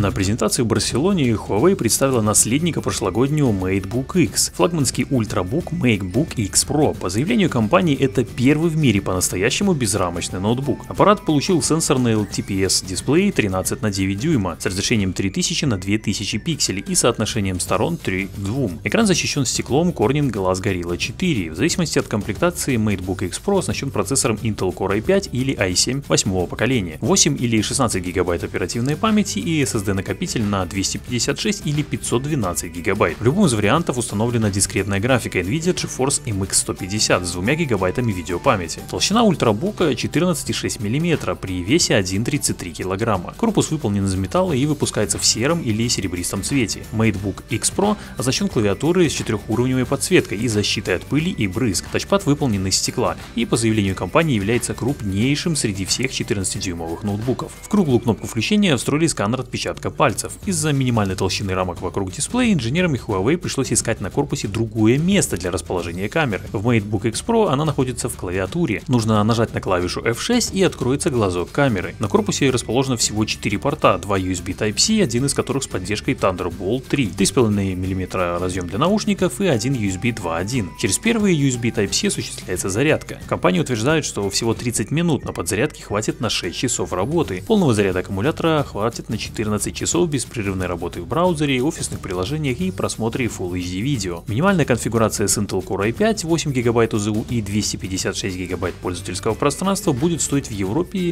На презентации в Барселоне Huawei представила наследника прошлогоднего MateBook X, флагманский ультрабук MateBook X Pro. По заявлению компании, это первый в мире по-настоящему безрамочный ноутбук. Аппарат получил сенсорный LTPS дисплей 13 на 9 дюйма с разрешением 3000 на 2000 пикселей и соотношением сторон 3 к 2. Экран защищен стеклом Corning Glass Gorilla 4. В зависимости от комплектации MateBook X Pro оснащен процессором Intel Core i5 или i7 8 поколения, 8 или 16 ГБ оперативной памяти и SSD-накопитель на 256 или 512 ГБ. В любом из вариантов установлена дискретная графика NVIDIA GeForce MX 150 с 2 ГБ видеопамяти. Толщина ультрабука 14,6 мм при весе 1,33 кг. Корпус выполнен из металла и выпускается в сером или серебристом цвете. MateBook X Pro оснащен клавиатурой с 4-уровневой подсветкой и защитой от пыли и брызг. Тачпад выполнен из стекла и, по заявлению компании, является крупнейшим среди всех 14-дюймовых ноутбуков. В круглую кнопку включения встроили сканер отпечатка пальцев. Из-за минимальной толщины рамок вокруг дисплея инженерам Huawei пришлось искать на корпусе другое место для расположения камеры. В MateBook X Pro она находится в клавиатуре. Нужно нажать на клавишу F6 и откроется глазок камеры. На корпусе расположено всего 4 порта, 2 USB Type-C, один из которых с поддержкой Thunderbolt 3, 3,5 мм разъем для наушников и один USB 2.1. Через первый USB Type-C осуществляется зарядка. Компания утверждает, что всего 30 минут на подзарядке хватит на 6 часов работы. Полного заряда аккумулятора хватит на 14 часов беспрерывной работы в браузере, офисных приложениях и просмотре Full HD видео. Минимальная конфигурация с Intel Core i5, 8 ГБ ОЗУ и 256 ГБ пользовательского пространства будет стоить в Европе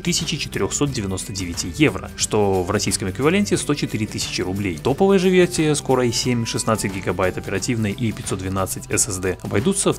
1499 евро, что в российском эквиваленте 104 тысячи рублей. Топовая же версия с Core i7, 16 ГБ оперативной и 512 SSD обойдутся в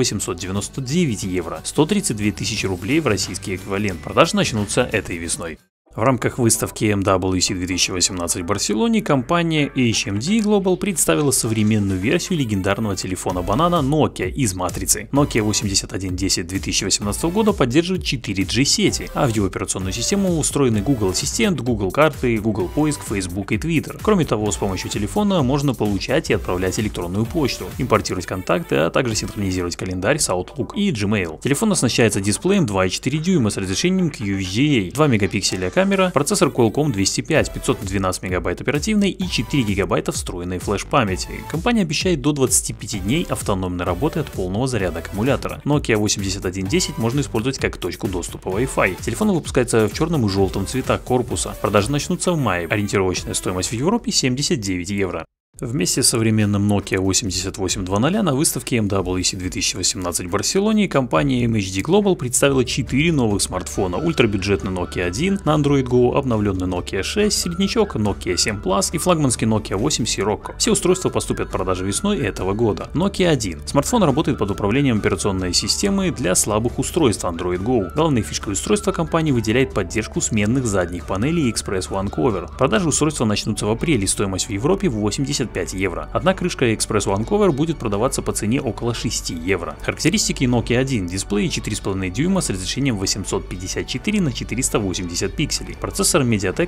1899 евро, 132 тысячи рублей в российский эквивалент. Продажи начнутся этой весной. В рамках выставки MWC 2018 в Барселоне компания HMD Global представила современную версию легендарного телефона банана Nokia из матрицы. Nokia 8110 2018 года поддерживает 4G сети, а в его операционную систему устроены Google Ассистент, Google Карты, Google Поиск, Facebook и Twitter. Кроме того, с помощью телефона можно получать и отправлять электронную почту, импортировать контакты, а также синхронизировать календарь с Outlook и Gmail. Телефон оснащается дисплеем 2,4 дюйма с разрешением QHDA, 2 мегапикселя камера, процессор Qualcomm 205, 512 МБ оперативной и 4 ГБ встроенной флеш-памяти. Компания обещает до 25 дней автономной работы от полного заряда аккумулятора. Nokia 8110 можно использовать как точку доступа Wi-Fi. Телефон выпускается в черном и желтом цветах корпуса. Продажи начнутся в мае. Ориентировочная стоимость в Европе 79 евро. Вместе с современным Nokia 8800 на выставке MWC 2018 в Барселоне компания MHD Global представила 4 новых смартфона: ультрабюджетный Nokia 1 на Android Go, обновленный Nokia 6, среднячок Nokia 7 Plus и флагманский Nokia 8 Sirocco. Все устройства поступят в продажу весной этого года. Nokia 1. Смартфон работает под управлением операционной системы для слабых устройств Android Go. Главной фишкой устройства компания выделяет поддержку сменных задних панелей Express One Cover. Продажи устройства начнутся в апреле, стоимость в Европе 85 евро. Одна крышка Express One Cover будет продаваться по цене около 6 евро. Характеристики Nokia 1. Дисплей 4,5 дюйма с разрешением 854 на 480 пикселей. Процессор MediaTek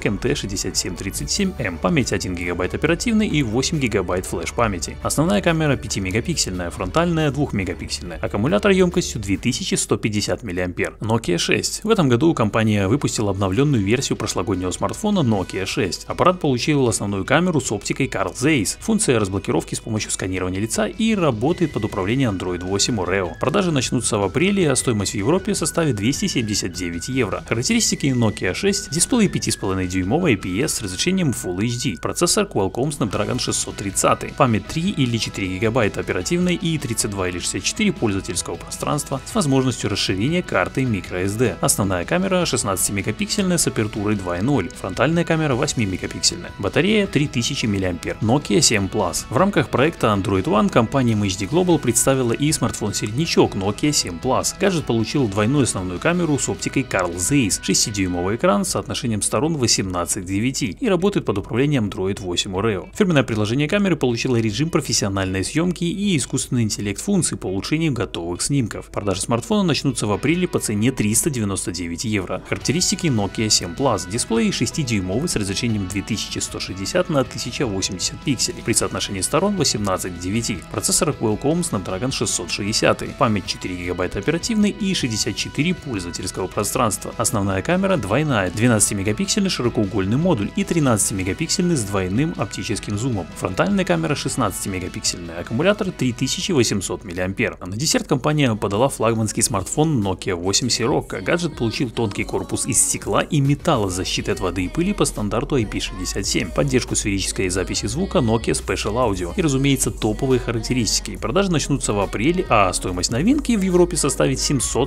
MT6737M. Память 1 ГБ оперативной и 8 ГБ флеш-памяти. Основная камера 5 мегапиксельная, фронтальная 2 мегапиксельная. Аккумулятор емкостью 2150 мАh. Nokia 6. В этом году компания выпустила обновленную версию прошлогоднего смартфона Nokia 6. Аппарат получил основную камеру с оптикой Carl Zeiss, функция разблокировки с помощью сканирования лица и работает под управлением Android 8 Oreo. Продажи начнутся в апреле, а стоимость в Европе составит 279 евро. Характеристики Nokia 6. Дисплей 5,5 дюймовый IPS с разрешением Full HD. Процессор Qualcomm Snapdragon 630. Память 3 или 4 ГБ оперативной и 32 или 64 пользовательского пространства с возможностью расширения карты microSD. Основная камера 16 мегапиксельная с апертурой 2.0. Фронтальная камера 8 мегапиксельная. Батарея 3000 мАh. Nokia 7 Plus. В рамках проекта Android One компания MHD Global представила и смартфон-середнячок Nokia 7 Plus. Гаджет получил двойную основную камеру с оптикой Carl Zeiss, 6-дюймовый экран с соотношением сторон 18 к 9 и работает под управлением Android 8 Oreo. Фирменное приложение камеры получило режим профессиональной съемки и искусственный интеллект функций по улучшению готовых снимков. Продажи смартфона начнутся в апреле по цене 399 евро. Характеристики Nokia 7 Plus. Дисплей 6-дюймовый с разрешением 2160 на 1080 пикселей. мегапикселей, при соотношении сторон 18 к 9. Процессор Qualcomm Snapdragon 660, память 4 ГБ оперативной и 64 пользовательского пространства. Основная камера двойная, 12-мегапиксельный широкоугольный модуль и 13-мегапиксельный с двойным оптическим зумом. Фронтальная камера 16-мегапиксельная, аккумулятор 3800 мАч. На десерт компания подала флагманский смартфон Nokia 8 Sirocco. Гаджет получил тонкий корпус из стекла и металла с защитой от воды и пыли по стандарту IP67, поддержку сферической записи звука Nokia Special Audio и, разумеется, топовые характеристики. Продажи начнутся в апреле, а стоимость новинки в Европе составит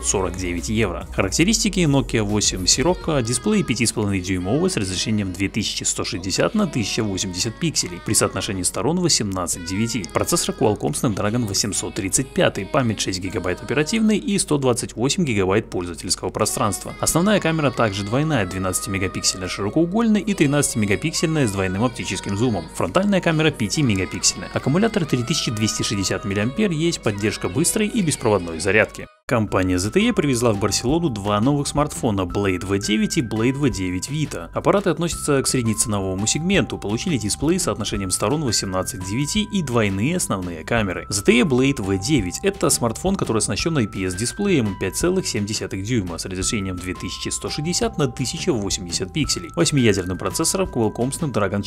749 евро. Характеристики Nokia 8 Sirocco: дисплей 5,5 дюймовый с разрешением 2160 на 1080 пикселей, при соотношении сторон 18 к 9. Процессор Qualcomm Snapdragon 835, память 6 ГБ оперативной и 128 ГБ пользовательского пространства. Основная камера также двойная, 12-мегапиксельная широкоугольная и 13-мегапиксельная с двойным оптическим зумом. Фронтальная камера 5-мегапиксельная, аккумулятор 3260 мАч, есть поддержка быстрой и беспроводной зарядки. Компания ZTE привезла в Барселону два новых смартфона Blade V9 и Blade V9 Vita. Аппараты относятся к среднеценовому сегменту, получили дисплей с соотношением сторон 18 к 9 и двойные основные камеры. ZTE Blade V9 – это смартфон, который оснащен IPS-дисплеем 5,7 дюйма с разрешением 2160 на 1080 пикселей, 8-ядерным процессором Qualcomm Snapdragon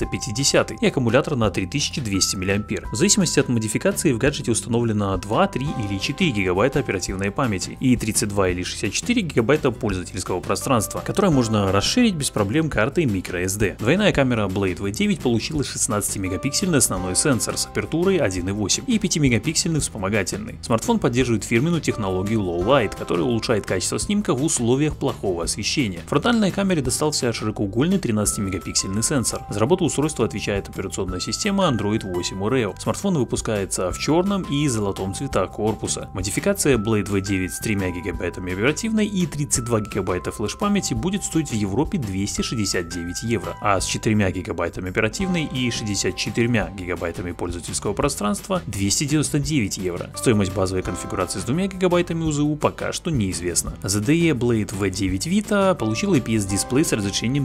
450 и аккумулятор на 3200 мАч. В зависимости от модификации в гаджете установлено 2, 3 или 4 ГБ оперативной памяти и 32 или 64 гигабайта пользовательского пространства, которое можно расширить без проблем картой microSD. Двойная камера Blade V9 получила 16-мегапиксельный основной сенсор с апертурой 1.8 и 5-мегапиксельный вспомогательный. Смартфон поддерживает фирменную технологию Low Light, которая улучшает качество снимка в условиях плохого освещения. Фронтальной камере достался широкоугольный 13-мегапиксельный сенсор. За работу устройства отвечает операционная система Android 8 Oreo. Смартфон выпускается в черном и золотом цветах корпуса. Модификация Blade V9 с 3 ГБ оперативной и 32 ГБ флеш-памяти будет стоить в Европе 269 евро, а с 4 ГБ оперативной и 64 ГБ пользовательского пространства 299 евро. Стоимость базовой конфигурации с 2 ГБ УЗУ пока что неизвестна. ZTE Blade V9 Vita получил IPS-дисплей с разрешением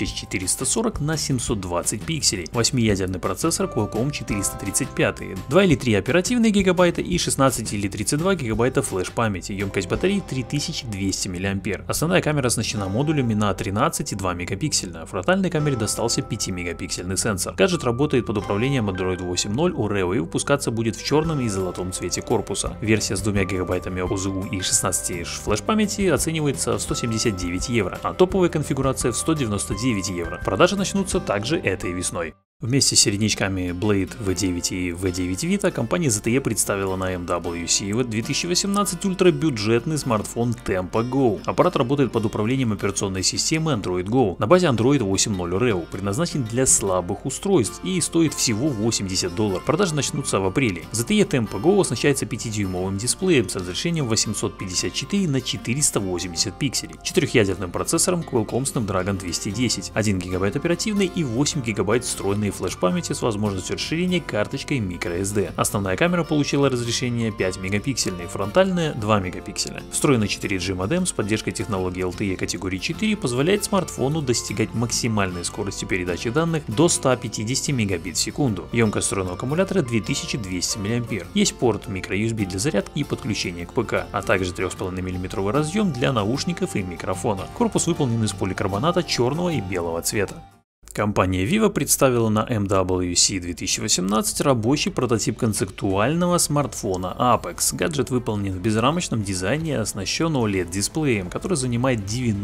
1440 на 720 пикселей, 8-ядерный процессор Qualcomm 435, 2 или 3 оперативные гигабайта и 16 или 32 гигабайта флеш-памяти, емкость батареи 3200 мАч. Основная камера оснащена модулями на 13,2 мегапиксельная, фронтальной камере достался 5-мегапиксельный сенсор. Гаджет работает под управлением Android 8.0 Oreo и выпускаться будет в черном и золотом цвете корпуса. Версия с 2 гигабайтами УЗУ и 16 флеш-памяти оценивается в 179 евро, а топовая конфигурация в 199 евро. Продажи начнутся также этой весной. Вместе с середнячками Blade V9 и V9 Vita компания ZTE представила на MWC 2018 ультрабюджетный смартфон Tempo Go. Аппарат работает под управлением операционной системы Android Go на базе Android 8.0 Oreo, предназначен для слабых устройств и стоит всего $80. Продажи начнутся в апреле. ZTE Tempo Go оснащается 5-дюймовым дисплеем с разрешением 854 на 480 пикселей, 4-ядерным процессором Qualcomm Snapdragon 210, 1 ГБ оперативной и 8 ГБ встроенной флеш-памяти с возможностью расширения карточкой microSD. Основная камера получила разрешение 5 мегапиксельной, фронтальная 2 мегапикселя. Встроенный 4G модем с поддержкой технологии LTE категории 4 позволяет смартфону достигать максимальной скорости передачи данных до 150 мегабит в секунду. Емкость встроенного аккумулятора 2200 мАч. Есть порт microUSB для зарядки и подключения к ПК, а также 3,5 мм разъем для наушников и микрофона. Корпус выполнен из поликарбоната черного и белого цвета. Компания Vivo представила на MWC 2018 рабочий прототип концептуального смартфона Apex. Гаджет выполнен в безрамочном дизайне и оснащен OLED-дисплеем, который занимает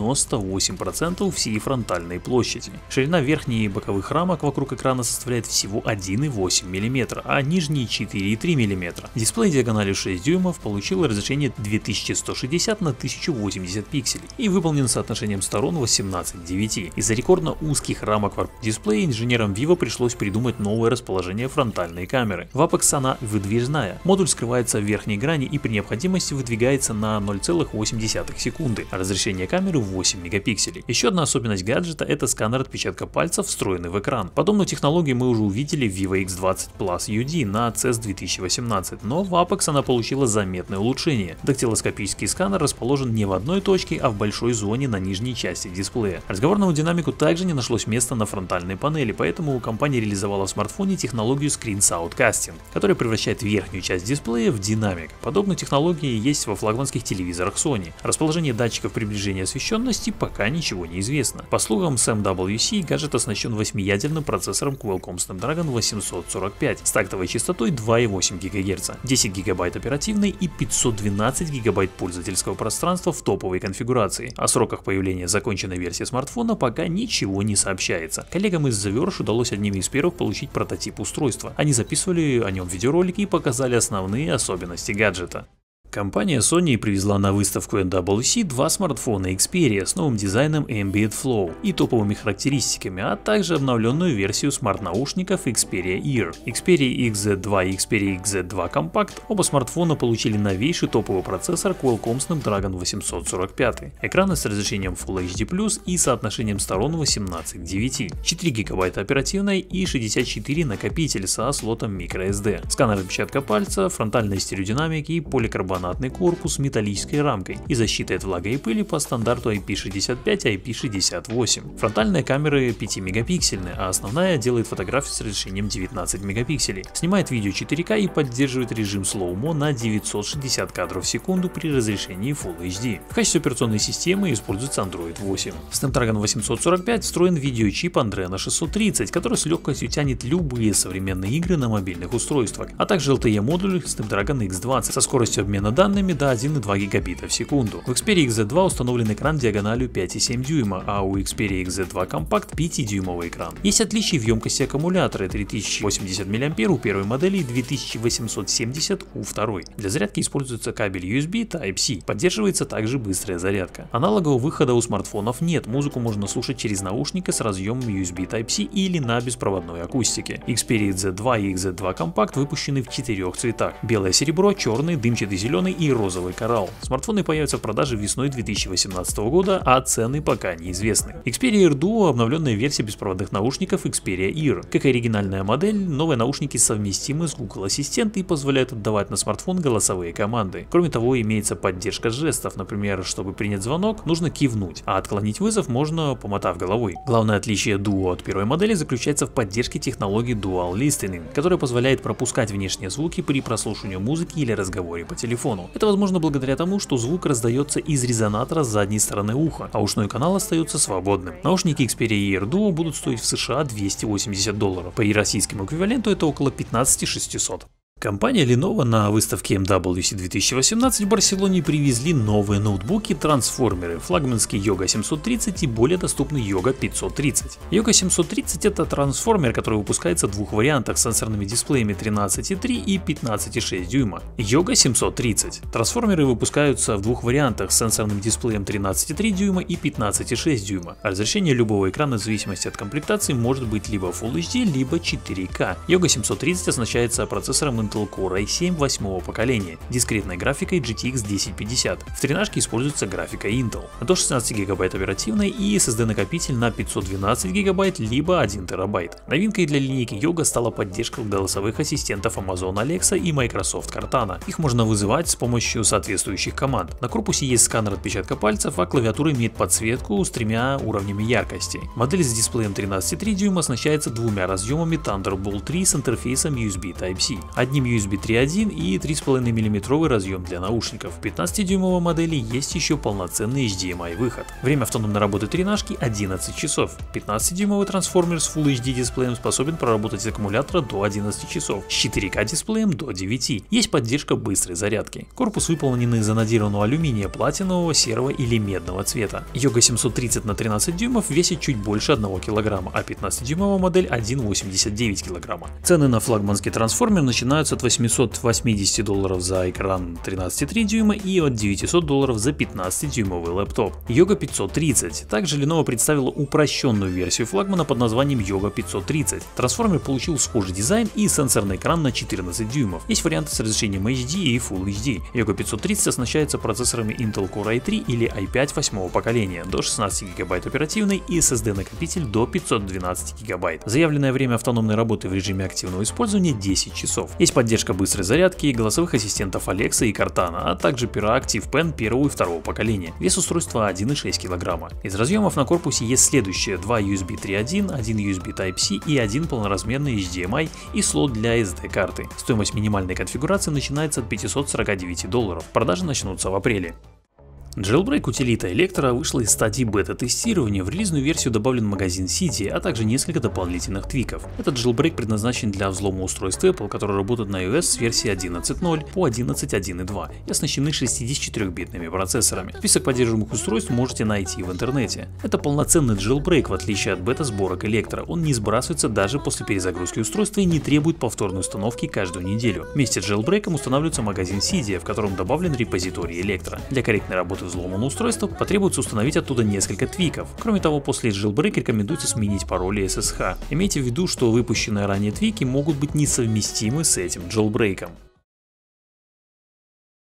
98% всей фронтальной площади. Ширина верхней и боковых рамок вокруг экрана составляет всего 1,8 мм, а нижние 4,3 мм. Дисплей диагональю 6 дюймов получил разрешение 2160 на 1080 пикселей и выполнен соотношением сторон 18 к 9. Из-за рекордно узких рамок дисплея инженерам Vivo пришлось придумать новое расположение фронтальной камеры. В Apex она выдвижная. Модуль скрывается в верхней грани и при необходимости выдвигается на 0,8 секунды, а разрешение камеры 8 мегапикселей. Еще одна особенность гаджета — это сканер отпечатка пальцев, встроенный в экран. Подобную технологию мы уже увидели в Vivo X20 Plus UD на CES 2018, но в Apex она получила заметное улучшение. Дактилоскопический сканер расположен не в одной точке, а в большой зоне на нижней части дисплея. Разговорному динамику также не нашлось места на фронтальной панели, поэтому компания реализовала в смартфоне технологию Screen Shoutcasting, которая превращает верхнюю часть дисплея в динамик. Подобные технологии есть во флагманских телевизорах Sony. Расположение датчиков приближения освещенности пока ничего не известно. По слухам SMWC, гаджет оснащен 8-ядерным процессором Qualcomm Snapdragon 845 с тактовой частотой 2,8 ГГц, 10 ГБ оперативной и 512 ГБ пользовательского пространства в топовой конфигурации. О сроках появления законченной версии смартфона пока ничего не сообщается. Коллегам из The Verge удалось одними из первых получить прототип устройства. Они записывали о нем видеоролики и показали основные особенности гаджета. Компания Sony привезла на выставку MWC два смартфона Xperia с новым дизайном Ambient Flow и топовыми характеристиками, а также обновленную версию смарт-наушников Xperia Ear. Xperia XZ2 и Xperia XZ2 Compact оба смартфона получили новейший топовый процессор Qualcomm Snapdragon 845, экраны с разрешением Full HD+, и соотношением сторон 18:9, 4 ГБ оперативной и 64 накопитель со слотом microSD, сканер отпечатка пальца, фронтальные стереодинамики и поликарбонатный корпус с металлической рамкой и защитой от влаги и пыли по стандарту IP65 и IP68. Фронтальные камеры 5-мегапиксельные, а основная делает фотографии с разрешением 19 мегапикселей. Снимает видео 4К и поддерживает режим Slow-Mo на 960 кадров в секунду при разрешении Full HD. В качестве операционной системы используется Android 8. В Snapdragon 845 встроен видеочип Adreno 630, который с легкостью тянет любые современные игры на мобильных устройствах, а также LTE-модуль Snapdragon X20 со скоростью обмена данными до 1,2 гигабита в секунду. В Xperia XZ2 установлен экран диагональю 5,7 дюйма, а у Xperia XZ2 Compact 5-дюймовый экран. Есть отличия в емкости аккумулятора: 3080 мАh у первой модели и 2870 у второй. Для зарядки используется кабель USB Type-C. Поддерживается также быстрая зарядка. Аналогового выхода у смартфонов нет, музыку можно слушать через наушники с разъемом USB Type-C или на беспроводной акустике. Xperia XZ2 и XZ2 Compact выпущены в 4 цветах: белое серебро, черный, дымчатый зеленый и розовый коралл. Смартфоны появятся в продаже весной 2018 года, а цены пока неизвестны. Xperia Ear Duo — обновленная версия беспроводных наушников Xperia Ear. Как и оригинальная модель, новые наушники совместимы с Google Assistant и позволяют отдавать на смартфон голосовые команды. Кроме того, имеется поддержка жестов, например, чтобы принять звонок, нужно кивнуть, а отклонить вызов можно, помотав головой. Главное отличие Duo от первой модели заключается в поддержке технологии Dual Listening, которая позволяет пропускать внешние звуки при прослушивании музыки или разговоре по телефону. Это возможно благодаря тому, что звук раздается из резонатора с задней стороны уха, а ушной канал остается свободным. Наушники Xperia Ear Duo будут стоить в США $280. По российскому эквиваленту это около 15 600. Компания Lenovo на выставке MWC 2018 в Барселоне привезли новые ноутбуки-трансформеры, флагманский Yoga 730 и более доступный Yoga 530. Yoga 730 — это трансформер, который выпускается в двух вариантах с сенсорными дисплеями 13,3 и 15,6 дюйма. Yoga 730. Трансформеры выпускаются в двух вариантах с сенсорным дисплеем 13,3 дюйма и 15,6 дюйма. Разрешение любого экрана в зависимости от комплектации может быть либо Full HD, либо 4К. Yoga 730 оснащается процессором Intel Core i7 8-го поколения, дискретной графикой GTX 1050. В тренажке используется графика Intel. До 16 ГБ оперативной и SSD накопитель на 512 ГБ либо 1 ТБ. Новинкой для линейки Yoga стала поддержка голосовых ассистентов Amazon Alexa и Microsoft Cortana. Их можно вызывать с помощью соответствующих команд. На корпусе есть сканер отпечатка пальцев, а клавиатура имеет подсветку с 3 уровнями яркости. Модель с дисплеем 13,3 дюйма оснащается двумя разъемами Thunderbolt 3 с интерфейсом USB Type-C, одним USB 3.1 и 3,5 мм разъем для наушников. В 15-дюймовой модели есть еще полноценный HDMI выход. Время автономной работы тренажки 11 часов. 15-дюймовый трансформер с Full HD дисплеем способен проработать с аккумулятора до 11 часов, с 4К дисплеем до 9. Есть поддержка быстрой зарядки. Корпус выполнен из анодированного алюминия платинового, серого или медного цвета. Yoga 730 на 13 дюймов весит чуть больше 1 кг, а 15-дюймовая модель 1,89 кг. Цены на флагманский трансформер начинаются от $880 за экран 13,3 дюйма и от $900 за 15-дюймовый лэптоп. Yoga 530. Также Lenovo представила упрощенную версию флагмана под названием Yoga 530. Трансформер получил схожий дизайн и сенсорный экран на 14 дюймов. Есть варианты с разрешением HD и Full HD. Yoga 530 оснащается процессорами Intel Core i3 или i5 8-го поколения до 16 ГБ оперативной и SSD накопитель до 512 ГБ. Заявленное время автономной работы в режиме активного использования 10 часов. Есть поддержка быстрой зарядки, голосовых ассистентов Alexa и Cortana, а также пера ActivePen первого и второго поколения. Вес устройства 1,6 кг. Из разъемов на корпусе есть следующее: 2 USB 3.1, 1 USB Type-C и 1 полноразмерный HDMI и слот для SD-карты. Стоимость минимальной конфигурации начинается от $549. Продажи начнутся в апреле. Jailbreak утилита Electra вышла из стадии бета-тестирования, в релизную версию добавлен магазин CD, а также несколько дополнительных твиков. Этот jailbreak предназначен для взлома устройств Apple, которые работают на iOS с версии 11.0 по 11.1.2 и оснащены 64-битными процессорами. Список поддерживаемых устройств можете найти в интернете. Это полноценный jailbreak, в отличие от бета-сборок Electra. Он не сбрасывается даже после перезагрузки устройства и не требует повторной установки каждую неделю. Вместе с jailbreak устанавливается магазин CD, в котором добавлен репозиторий Electra. Для корректной работы взлома устройства потребуется установить оттуда несколько твиков. Кроме того, после jailbreak рекомендуется сменить пароли SSH. Имейте в виду, что выпущенные ранее твики могут быть несовместимы с этим jailbreak'ом.